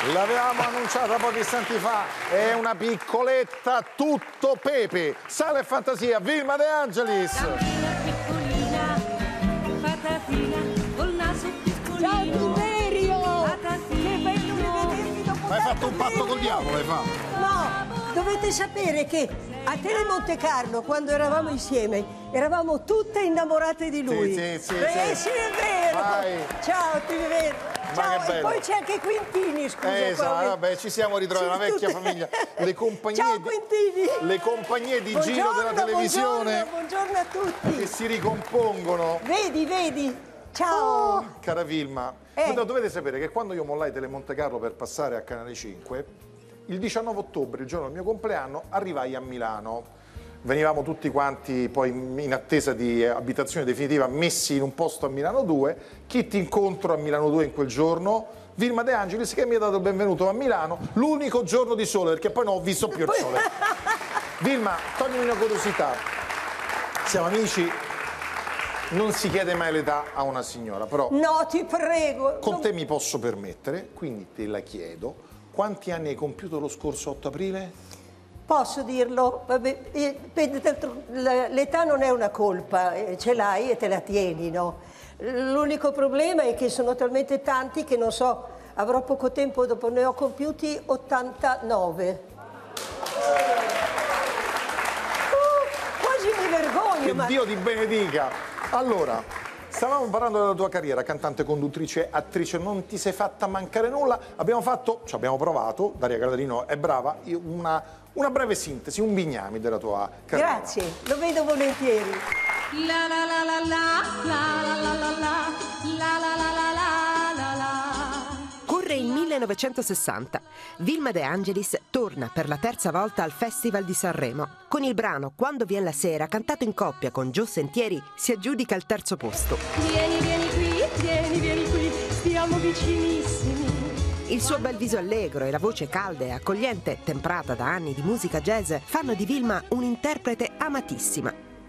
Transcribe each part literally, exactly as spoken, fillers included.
L'avevamo annunciata pochi istanti fa, è una piccoletta tutto pepe. Sale e fantasia, Vilma De Angelis. Bambina piccolina, patatina, col naso piccolino. Ciao Tiberio! Patatino. Che bello rivederti dopo Hai tanto fatto un patto col diavolo, hai fatto? No, dovete sapere che a Tele Monte Carlo, quando eravamo insieme, eravamo tutte innamorate di lui. Sì, sì, sì, Eh, sì. sì, è vero. Vai. Ciao, Tiberio. Ma Ciao, che e bello. poi c'è anche Quintini, scusa. Eh, esatto, qua. vabbè, ci siamo ritrovati, Sì, una vecchia tutte- famiglia. Le compagnie Ciao di- Quintini. Le compagnie di giro Buongiorno, della televisione Buongiorno, buongiorno a tutti. che si ricompongono. Vedi, vedi. Ciao. Oh, cara Vilma, Eh. voi dovete sapere che quando io mollai Telemonte Carlo per passare a Canale cinque, il diciannove ottobre, il giorno del mio compleanno, arrivai a Milano. Venivamo tutti quanti poi in attesa di abitazione definitiva messi in un posto a Milano due. Chi ti incontro a Milano due in quel giorno? Vilma De Angelis, che mi ha dato il benvenuto a Milano, l'unico giorno di sole, perché poi non ho visto più il sole. Vilma, toglimi una curiosità. Siamo amici, non si chiede mai l'età a una signora, però No, ti prego. con non- te mi posso permettere, quindi te la chiedo. Quanti anni hai compiuto lo scorso otto aprile? Posso dirlo? Vabbè, eh, per- d'altro- la- l'età non è una colpa, eh, ce l'hai e te la tieni, no? L'unico problema è che sono talmente tanti che non so, avrò poco tempo dopo, ne ho compiuti ottantanove. Uh, quasi mi vergogno, Che ma... Dio ti benedica! Allora, stavamo parlando della tua carriera, cantante, conduttrice, attrice, non ti sei fatta mancare nulla. Abbiamo fatto, ci abbiamo provato, Daria Catarino è brava, io- una, una breve sintesi, un bignami della tua carriera. Grazie, lo vedo volentieri. La la la la la, la la la la la, la la la la la la la. Corre il millenovecentosessanta. Vilma De Angelis torna per la terza volta al Festival di Sanremo. Con il brano Quando vien la sera, cantato in coppia con Gio Sentieri, si aggiudica il terzo posto. Vieni, vieni qui, vieni, vieni qui, stiamo vicinissimi. Il suo bel viso allegro e la voce calda e accogliente, temprata da anni di musica jazz, fanno di Vilma un'interprete amatissima.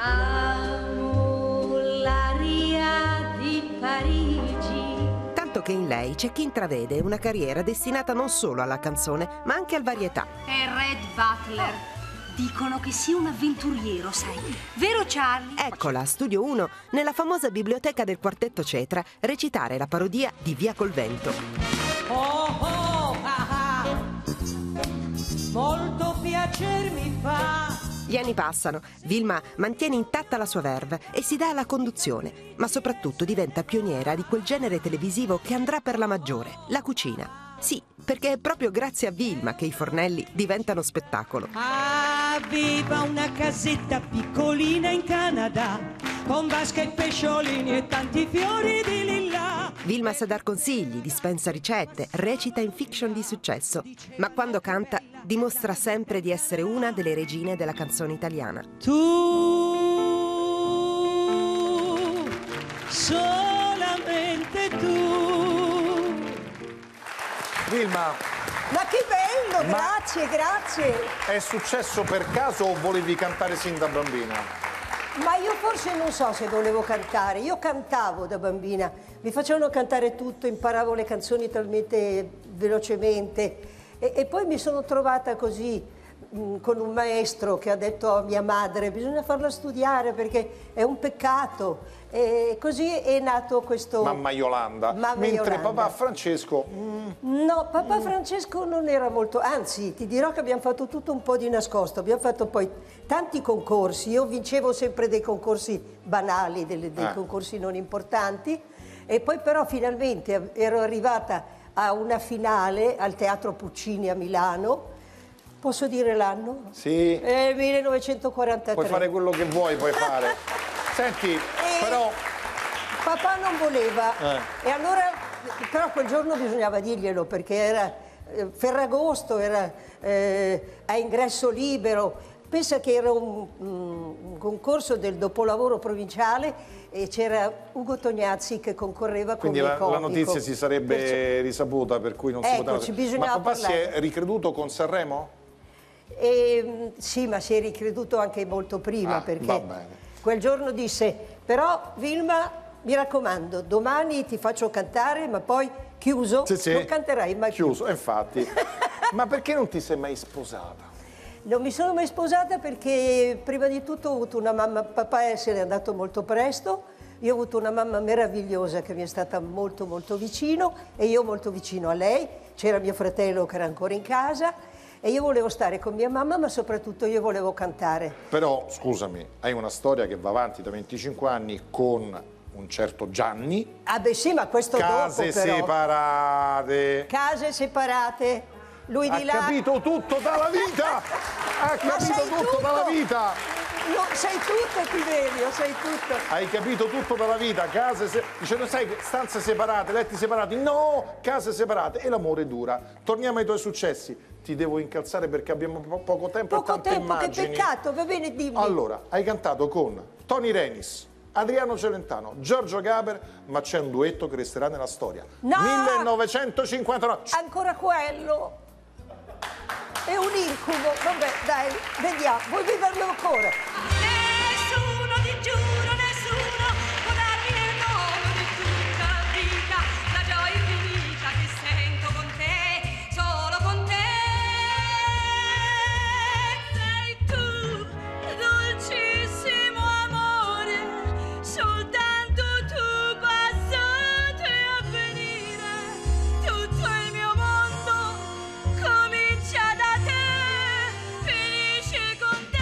Amo l'aria di Parigi. Tanto che in lei c'è chi intravede una carriera destinata non solo alla canzone, ma anche al varietà. È Red Butler. Dicono che sia un avventuriero, sai. Vero, Charlie? Eccola a Studio uno, nella famosa biblioteca del Quartetto Cetra, recitare la parodia di Via col vento. Oh, oh, ah, ah. Molto piacer mi fa. Gli anni passano, Vilma mantiene intatta la sua verve e si dà alla conduzione, ma soprattutto diventa pioniera di quel genere televisivo che andrà per la maggiore, la cucina. Sì, perché è proprio grazie a Vilma che i fornelli diventano spettacolo. Aveva una casetta piccolina in Canada, con vasche e pesciolini e tanti fiori di lilla. Vilma sa dar consigli, dispensa ricette, recita in fiction di successo, ma quando canta dimostra sempre di essere una delle regine della canzone italiana. Tu, solamente tu. Vilma, Ma che bello, Ma- grazie, grazie. è successo per caso o volevi cantare sin da bambina? Ma io forse non so se volevo cantare, io cantavo da bambina, mi facevano cantare tutto, imparavo le canzoni talmente velocemente e, e poi mi sono trovata così mh, con un maestro che ha detto a mia madre bisogna farla studiare perché è un peccato e così è nato questo... Mamma Yolanda. Mamma Mentre Yolanda. papà Francesco... mm, No, papà Francesco non era molto, anzi ti dirò che abbiamo fatto tutto un po' di nascosto, abbiamo fatto poi tanti concorsi, io vincevo sempre dei concorsi banali, delle- dei Ah. concorsi non importanti e poi però finalmente ero arrivata a una finale al Teatro Puccini a Milano, posso dire l'anno? Sì. Eh, millenovecentoquarantatré. Puoi fare quello che vuoi, puoi fare. Senti, però... Papà non voleva Eh. e allora però quel giorno bisognava dirglielo perché era eh, Ferragosto, era eh, a ingresso libero. Pensa che era un, un concorso del dopolavoro provinciale e c'era Ugo Tognazzi che concorreva Quindi come la, comico. la notizia si sarebbe Perciò- risaputa, per cui non si Eccoci, poteva... bisognava Ma papà si parlare. è ricreduto con Sanremo? E, mh, sì, ma si è ricreduto anche molto prima Ah, va perché bene. quel giorno disse però Vilma mi raccomando domani ti faccio cantare ma poi chiuso, Sì, sì. non canterai mai più. Chiuso, infatti. Ma perché non ti sei mai sposata? Non mi sono mai sposata perché prima di tutto ho avuto una mamma, papà se n'è andato molto presto, io ho avuto una mamma meravigliosa che mi è stata molto molto vicino e io molto vicino a lei, c'era mio fratello che era ancora in casa e io volevo stare con mia mamma, ma soprattutto io volevo cantare. Però, scusami, hai una storia che va avanti da venticinque anni con un certo Gianni. Ah beh sì, ma questo Case dopo però. separate. Case separate. Lui Ha di là. capito tutto dalla vita! Ha Ma capito sai tutto, tutto! dalla vita! No, sai tutto, Tiberio, sai tutto. Hai capito tutto dalla vita, case se... dice, non sai, stanze separate, letti separati, no, case separate e l'amore dura. Torniamo ai tuoi successi. Ti devo incalzare perché abbiamo po- poco tempo Poco e tante tempo, immagini. che peccato, va bene, dimmi. Allora, hai cantato con Tony Renis, Adriano Celentano, Giorgio Gaber, ma c'è un duetto che resterà nella storia. No! millenovecentocinquantanove. Ancora quello. È un incubo. Vabbè, dai, vediamo. Vuoi viverlo ancora? Nessuno, ti giuro, nessuno può darmi nel mondo di tutta vita la gioia infinita che sento con te, solo con te. Sei tu, dolcissimo amore, soltanto tu passato e avvenire. Tutto il mio mondo comincia da te, finisce con te.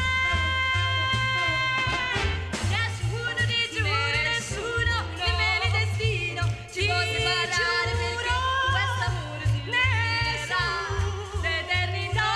Nessuno ti giuro, nessuno nemmeno il destino ci può separare perché questo amore si unirà l'eternità.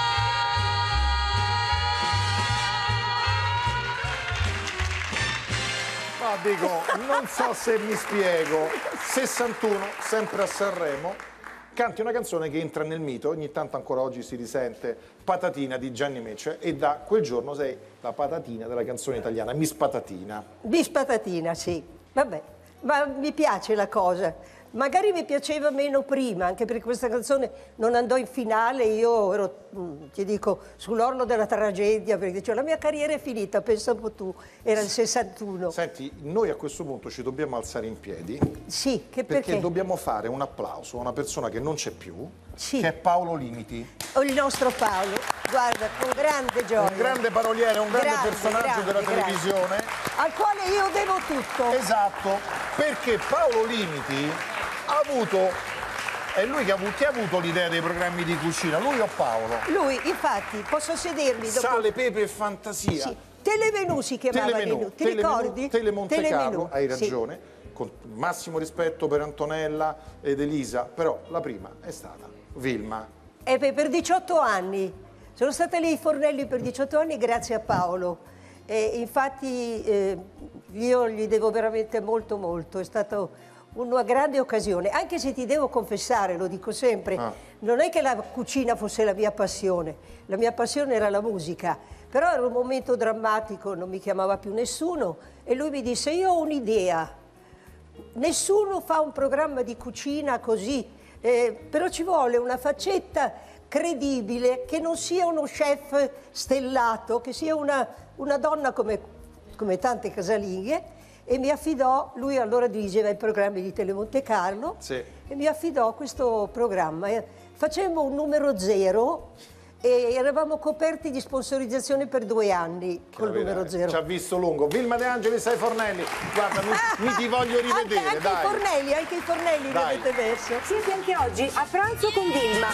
Ma dico, non so se mi spiego. sessantuno, sempre a Sanremo, canti una canzone che entra nel mito, ogni tanto ancora oggi si risente, Patatina di Gianni Mecce, e da quel giorno sei la patatina della canzone italiana, Miss Patatina. Bis patatina, sì. Vabbè, ma mi piace la cosa. Magari mi piaceva meno prima, anche perché questa canzone non andò in finale, io ero, mm, ti dico, sull'orlo della tragedia, perché dicevo, la mia carriera è finita, pensa un po' tu, era il sessantuno. Senti, noi a questo punto ci dobbiamo alzare in piedi, Sì, che perché, perché? dobbiamo fare un applauso a una persona che non c'è più, Sì. che è Paolo Limiti. Oh, il nostro Paolo, guarda, con grande gioia. Un grande paroliere, un grande, Grande, personaggio grande, della grande. televisione. Al quale io devo tutto. Esatto, perché Paolo Limiti ha avuto, è lui che ha avuto, chi ha avuto l'idea dei programmi di cucina, lui o Paolo? Lui, infatti, posso sedermi dopo... Sale, pepe e fantasia. Sì. Telemenù si chiamava Telemenù, lì, ti Telemenù, ricordi? Tele Monte Telemenù, Carlo, hai sì. ragione, con massimo rispetto per Antonella ed Elisa, però la prima è stata Vilma. E per per diciotto anni, sono stata lì ai Fornelli per diciotto anni grazie a Paolo. E infatti eh, io gli devo veramente molto molto, è stata una grande occasione, anche se ti devo confessare, lo dico sempre, Ah. non è che la cucina fosse la mia passione, la mia passione era la musica, però era un momento drammatico, non mi chiamava più nessuno e lui mi disse, io ho un'idea, nessuno fa un programma di cucina così, eh, però ci vuole una faccetta credibile, che non sia uno chef stellato, che sia una, una donna come, come tante casalinghe, e mi affidò, lui allora dirigeva i programmi di Tele Monte Carlo, Sì. e mi affidò questo programma. E facemmo un numero zero e eravamo coperti di sponsorizzazione per due anni col numero zero. Ci ha visto lungo. Vilma De Angelis ai Fornelli. Guarda, mi, mi ti voglio rivedere, anche, anche dai. i Fornelli, anche i Fornelli li Dai. avete messo. Siete anche oggi a pranzo con Vilma.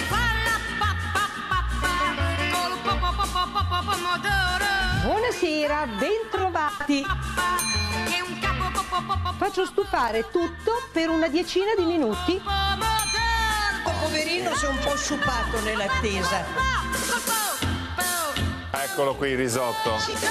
Buonasera, bentrovati. Faccio stufare tutto per una decina di minuti. Poverino si è un po' sciupato nell'attesa. Eccolo qui il risotto.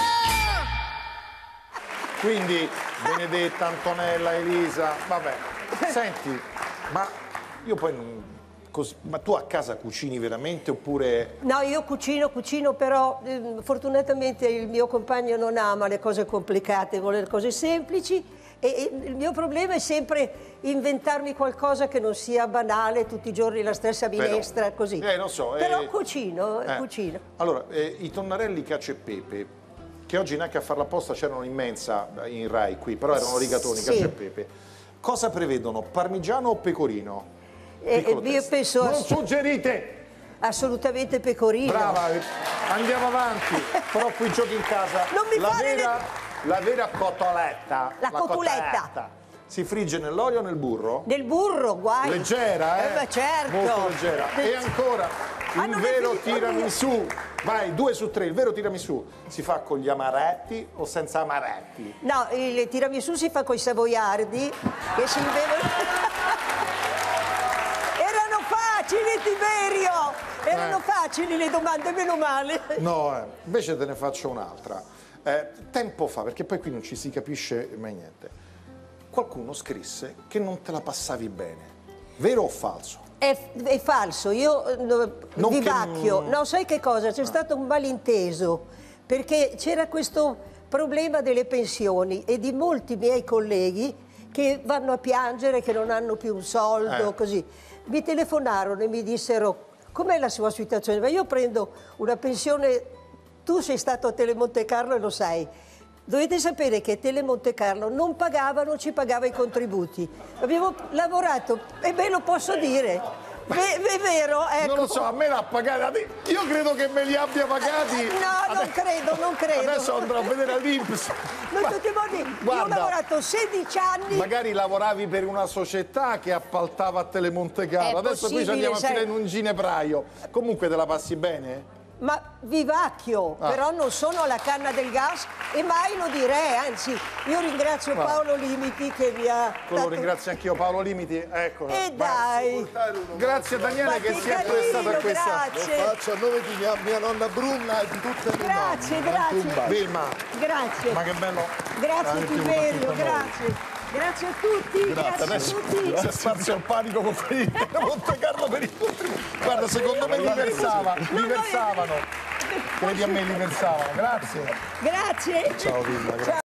Quindi Benedetta, Antonella, Elisa, vabbè. Senti, ma io poi non... cos- ma tu a casa cucini veramente oppure... No, io cucino, cucino, però eh, fortunatamente il mio compagno non ama le cose complicate, vuole le cose semplici e, e il mio problema è sempre inventarmi qualcosa che non sia banale, tutti i giorni la stessa minestra, Però- così. Eh, non so. Però eh, cucino, eh. cucino. Allora, eh, i tonnarelli cacio e pepe, che oggi neanche a farla apposta c'erano in mensa in Rai qui, però erano rigatoni, Sì. cacio e pepe. cosa prevedono? Parmigiano o pecorino? E, e io penso Non ass- suggerite! assolutamente pecorino. Brava, andiamo avanti. Però qui giochi in casa. Non mi la, fare vera, le- la vera cotoletta. La cotoletta. Si frigge nell'olio o nel burro? Del burro, guai. Leggera, eh? Eh, beh, certo. Molto leggera. E ancora, Ah, il non è vero finito tiramisù. Vai, due su tre. Il vero tiramisù si fa con gli amaretti o senza amaretti? No, il tiramisù si fa con i savoiardi che si bevono. Erano facili, Tiberio! Erano Eh. facili le domande, meno male. No, eh. Invece te ne faccio un'altra. Eh, tempo fa, perché poi qui non ci si capisce mai niente, qualcuno scrisse che non te la passavi bene. Vero o falso? È, è falso, io eh, no, Non vivacchio. che- No, sai che cosa? C'è stato un malinteso, perché c'era questo problema delle pensioni e di molti miei colleghi che vanno a piangere che non hanno più un soldo, Eh. così. Mi telefonarono e mi dissero: com'è la sua situazione? Ma io prendo una pensione, tu sei stato a Telemonte Carlo e lo sai. Dovete sapere che Telemonte Carlo non pagavano, ci pagava i contributi. Abbiamo lavorato, e beh, lo posso dire. Ve- È vero, ecco. Non lo so, a me l'ha pagata. Io credo che me li abbia pagati. No, non credo, non credo. Adesso andrò a vedere l'I N P S. Ma in tutti i modi, io ho guarda, lavorato sedici anni. magari lavoravi per una società che appaltava a Telemonte Carlo. È Adesso qui ci possibile, andiamo a sai. finire in un ginepraio. Comunque te la passi bene? Ma vivacchio, Ah. però non sono alla canna del gas e mai lo direi, anzi, io ringrazio Ah. Paolo Limiti che mi ha Lo dato... ringrazio anch'io, Paolo Limiti. Ecco. E vai. dai, Grazie Daniele Ma che che si è prestata a carino, questa. grazie. Lo faccio a nome di mia, mia nonna Bruna e di tutte le Grazie, nonne. grazie. Anche un bacio. Vilma, grazie. ma che bello. Grazie averti avuto Tiberio, qui con noi. grazie. Grazie a tutti, grazie, Adesso a tutti. si è sparso il panico con quelli di Monte Carlo per i contributi. Guarda, secondo me li versava, li no, versavano. Credi a me, li versavano. Grazie. Grazie. Ciao Vilma, grazie. Ciao.